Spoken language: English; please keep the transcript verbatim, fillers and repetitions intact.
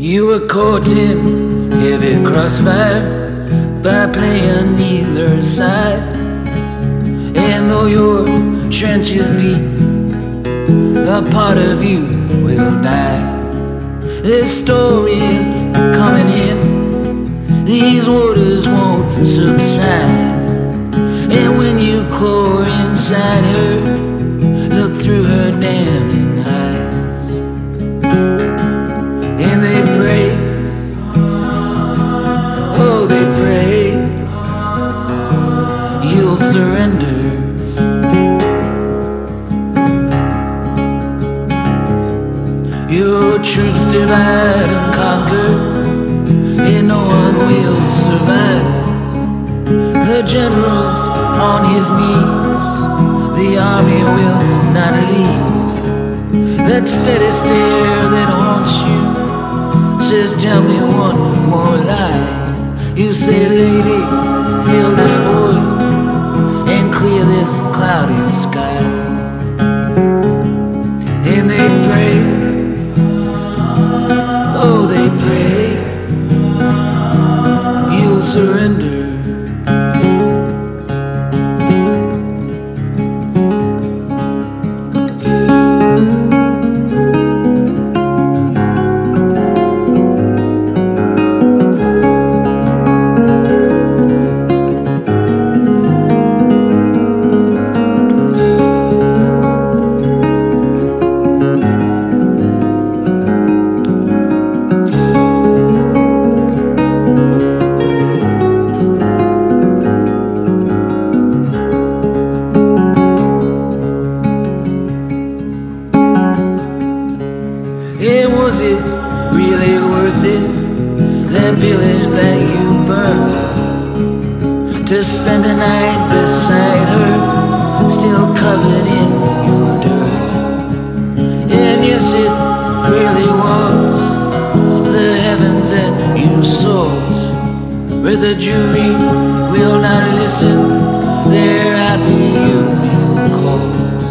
You were caught in heavy crossfire by playing either side. And though your trench is deep, a part of you will die. This storm is coming in, these waters won't subside. And when you claw inside her, look through her damning eyes. And they pray, oh they pray, you'll surrender. Your troops divide and conquer, and no one will survive. The general on his knees, the army will not leave. That steady stare that haunts you says, tell me one more lie. You say, lady, fill this void and clear this cloudy sky. And they pray, oh they pray, you'll surrender. Was it really worth it, that village that you burned, to spend a night beside her, still covered in your dirt? And yes, it really was the heavens that you sought, where the jury will not listen, they're happy you've been caught.